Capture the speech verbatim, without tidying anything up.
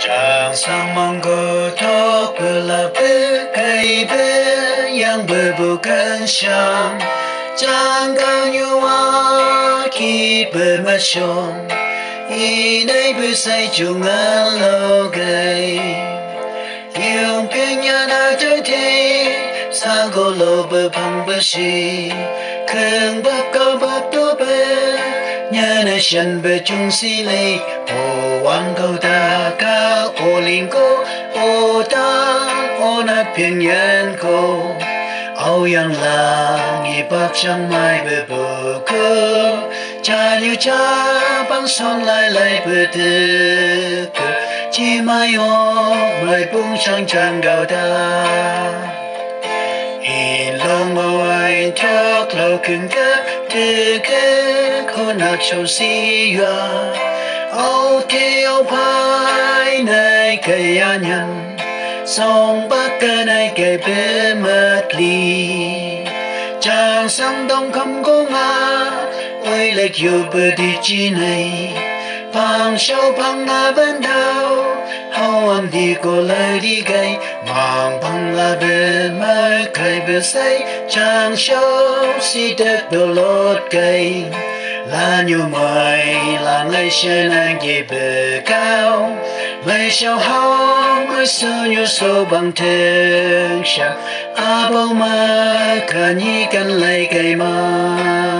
Chàng sang mong cô thóc bờ là bờ cây bờ yang bờ bờ cân sang chàng cao như hoa khi bờ mà sông y nay bờ say chung ăn lâu gầy yêu phiền nhà na chơi thế sang cô lâu bờ phăng bờ si khương bờ cao bờ đô bờ nhà na sân bờ chung si lệ ô hoàng cầu ta ca ô linh cô ô ta ô na phiền nhân cô âu yang lang y bạc sang mai bờ bờ cơ cha liu cha băng son lại lại bờ tư cơ chỉ mai ô mai bung sang trang gạo ta in long ô anh thóc lâu cứng cơ tư cơ khôn nát sầu si ya âu thế âu phai này cây anh nhân sông bắc cơ này cây bể mất ly chàng sang đông không có ngã ôi lại yêu bờ đi chi này phang sâu phang ngã bên đầu hậu âm đi cô lại đi gây mang phang là bể mai cây bể say chàng sâu si đất đồ lót cây là nhiều mây là lấy xe nàng về bờ cao lấy sao hao mới sơ như sâu bằng thương sao à bao mà cả nhị căn lấy cây mà